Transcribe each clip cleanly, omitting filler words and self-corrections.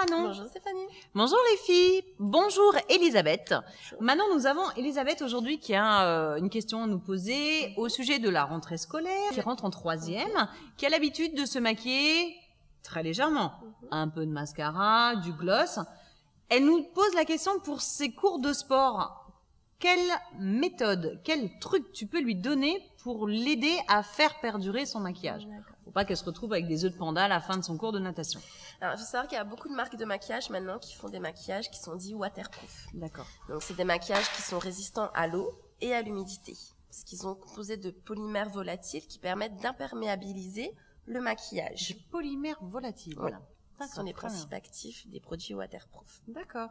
Manon. Bonjour Stéphanie. Bonjour les filles. Bonjour Elisabeth. Bonjour. Manon, nous avons Elisabeth aujourd'hui qui a une question à nous poser au sujet de la rentrée scolaire, qui rentre en 3e, qui a l'habitude de se maquiller très légèrement. Un peu de mascara, du gloss. Elle nous pose la question pour ses cours de sport. Quelle méthode, quel truc tu peux lui donner pour l'aider à faire perdurer son maquillage? Faut pas qu'elle se retrouve avec des œufs de panda à la fin de son cours de natation. Alors, il faut savoir qu'il y a beaucoup de marques de maquillage maintenant qui font des maquillages qui sont dits waterproof. D'accord. Donc, c'est des maquillages qui sont résistants à l'eau et à l'humidité. Parce qu'ils sont composés de polymères volatiles qui permettent d'imperméabiliser le maquillage. Des polymères volatiles, voilà. Ce sont les principes actifs des produits waterproof. D'accord.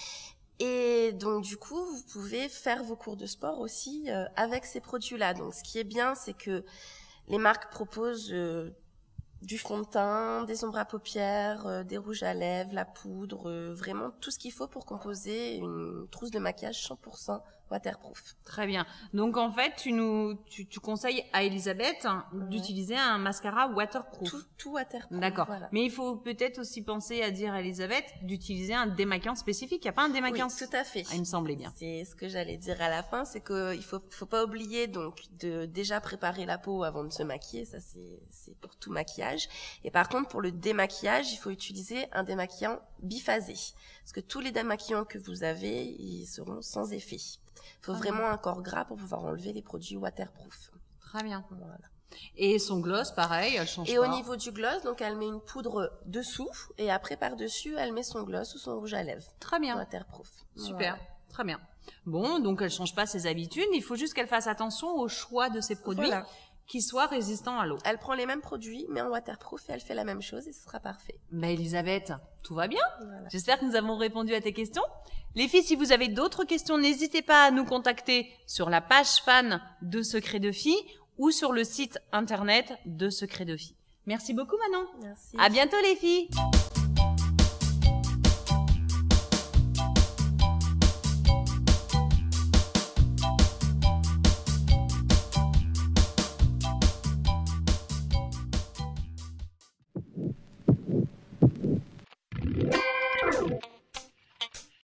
Et donc, du coup, vous pouvez faire vos cours de sport aussi avec ces produits-là. Donc, ce qui est bien, c'est que les marques proposent du fond de teint, des ombres à paupières, des rouges à lèvres, la poudre, vraiment tout ce qu'il faut pour composer une trousse de maquillage 100% waterproof. Très bien. Donc en fait, tu conseilles à Elisabeth d'utiliser un mascara waterproof. Tout waterproof. D'accord. Voilà. Mais il faut peut-être aussi penser à dire à Elisabeth d'utiliser un démaquillant spécifique. Il n'y a pas un démaquillant? Oui, tout à fait. Ah, il me semblait bien. C'est ce que j'allais dire à la fin, c'est qu'il faut pas oublier donc de déjà préparer la peau avant de se maquiller. Ça c'est pour tout maquillage. Et par contre, pour le démaquillage, il faut utiliser un démaquillant biphasé. Parce que tous les démaquillants que vous avez, ils seront sans effet. Il faut vraiment un corps gras pour pouvoir enlever les produits waterproof. Très bien. Voilà. Et son gloss, pareil, elle change pas. Et au niveau du gloss, donc elle met une poudre dessous et après par-dessus, elle met son gloss ou son rouge à lèvres. Très bien. Waterproof. Super. Voilà. Très bien. Bon, donc elle change pas ses habitudes. Il faut juste qu'elle fasse attention au choix de ses produits. Voilà. Qui soient résistants à l'eau. Elle prend les mêmes produits, mais en waterproof, et elle fait la même chose et ce sera parfait. Ben Elisabeth, tout va bien. Voilà. J'espère que nous avons répondu à tes questions. Les filles, si vous avez d'autres questions, n'hésitez pas à nous contacter sur la page fan de Secrets de Filles ou sur le site internet de Secrets de Filles. Merci beaucoup Manon. Merci. À bientôt les filles.